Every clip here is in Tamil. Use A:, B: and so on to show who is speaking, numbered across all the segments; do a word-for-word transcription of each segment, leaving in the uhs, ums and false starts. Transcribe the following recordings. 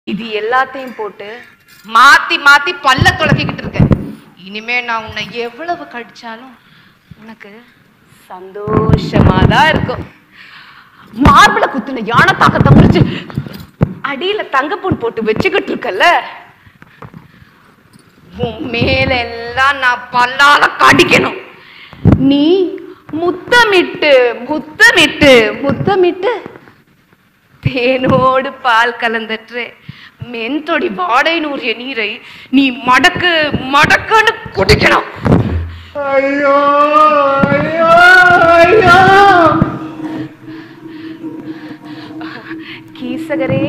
A: இது எல்லாத்தையும் போட்டு மாத்தி மாத்தி பல்ல துளக்கிக்கிட்டு இருக்க. இனிமே நான் உன்னை எவ்வளவு கடிச்சாலும் உனக்கு சந்தோஷமாதான் இருக்கும். மார்பிள குத்துன யானை தாக்கத்தை முடிச்சு அடியில தங்கப்பூன் போட்டு வச்சுக்கிட்டு இருக்கல, உன் மேல எல்லாம் நான் பல்லால கடிக்கணும். நீ முத்தமிட்டு முத்தமிட்டு முத்தமிட்டு தேனோடு பால் கலந்தற்று மென்தொடி வாடை நூறிய நீரை நீ மடக்கு மடக்குன்னு குடிக்கணும்.
B: ஐயோ ஐயோ ஐயோ.
A: கீசகரே,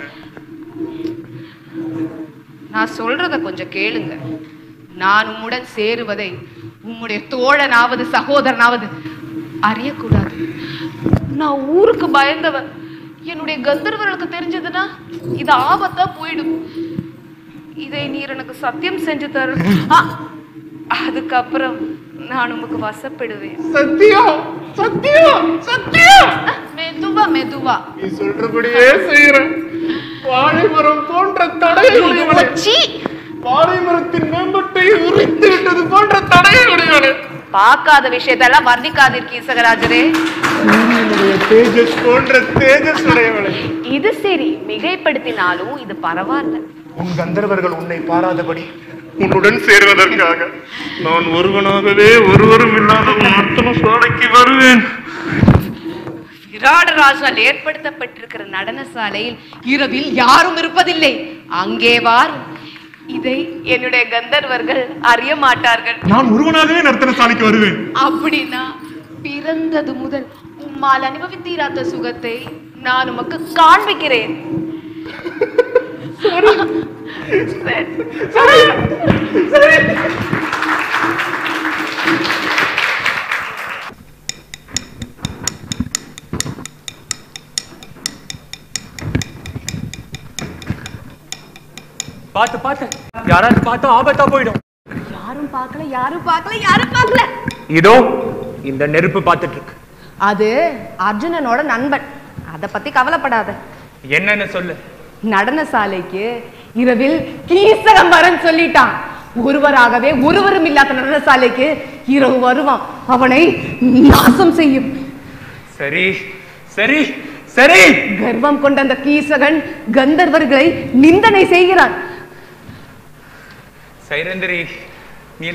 A: நான் சொல்றத கொஞ்சம் கேளுங்க. நான் உம்முடன் சேருவதை உம்முடைய தோழனாவது சகோதரனாவது அறியக்கூடாது. நான் ஊருக்கு பயந்தவன். என்னுடைய கந்தர்வர்களுக்கு தெரிஞ்சதுன்னா இது ஆபத்தா போயிடும். இதை நீர் எனக்கு சத்தியம் செஞ்சு தர, அதுக்கப்புறம் நான் உமக்கு வசப்படுவேன்.
B: சத்தியம் சத்தியம் சத்தியம்.
A: மெதுவா மெதுவா.
B: நீ சொல்றபடியே செய்யறேன். வாழை மரம் போன்ற தடையை வாழை மரத்தின் மேம்பட்டை உரித்து விட்டது போன்ற தடையை உடையவனே.
A: பார்க்காத விஷயத்தெல்லாம் வர்ணிக்காதீர் கீசகராஜரே.
B: தேஜஸ் போன்ற தேஜஸ் உடையவனே.
A: இது சரி, மிகைப்படுத்தினாலும் இது பரவாயில்ல.
B: உன் கந்தர்வர்கள் உன்னை பாராதபடி உன்னுடன் சேர்வதற்காக நான் ஒருவனாகவே ஒருவரும் இல்லாத மொத்தம சாலைக்கு வருவேன்.
A: விராடராஜால் ஏற்படுத்தப்பட்டிருக்கிற நடன சாலையில் இரவில் யாரும் இருப்பதில்லை. அங்கே வார். இதை என்னுடைய கந்தர்வர்கள் அறிய மாட்டார்கள்.
B: நான் ஒருவனாகவே நர்த்தன சாலைக்கு வருவேன்.
A: அப்படின்னா பிறந்தது முதல் உம்மால் அனுபவித்தீராத சுகத்தை நான் உமக்கு காண்பிக்கிறேன்.
C: பாத்து பாத்து யாராவது பார்த்தா ஆபத்தா போயிடும்.
A: யாரும் பார்க்கல யாரும் பார்க்கல யாரும் பார்க்கல.
C: இதோ இந்த நெருப்பு பார்த்துட்டு இருக்கு.
A: அது அர்ஜுனனோட நண்பன். அத பத்தி கவலைப்படாத.
C: என்னன்னு சொல்லு.
A: நடன சாலைக்கு இரவில் கீசகம் வரன்னு சொல்லிட்டான். ஒருவராகவே ஒருவரும் இல்லாத நடன சாலைக்கு இரவு வருவான். அவனை நாசம் செய்யும்.
C: சரி சரி சரி.
A: கர்வம் கொண்ட அந்த கீசகன் கந்தர்வர்களை நிந்தனை செய்கிறான்.
C: சைரந்திரி,